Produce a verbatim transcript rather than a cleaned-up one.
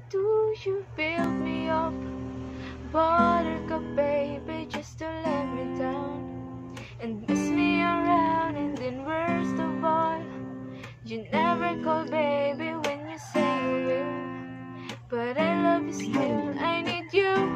do you build me up? Buttercup, baby, just to let me down and mess me around, and then worst of all, you never call, baby, when you say you will. But I love you still, I need you.